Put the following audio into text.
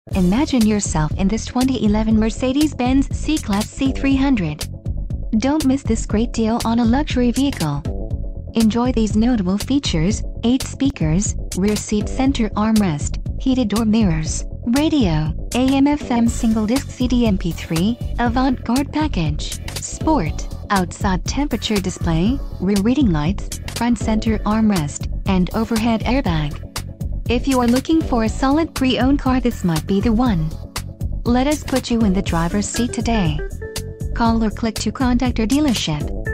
Imagine yourself in this 2011 Mercedes-Benz C-Class C300. Don't miss this great deal on a luxury vehicle. Enjoy these notable features: 8 speakers, rear seat center armrest, heated door mirrors, radio, AM/FM single disc CD MP3, Avant Garde Package, Sport, outside temperature display, rear reading lights, front center armrest, and overhead airbag. If you are looking for a solid pre-owned car, this might be the one. Let us put you in the driver's seat today. Call or click to contact our dealership.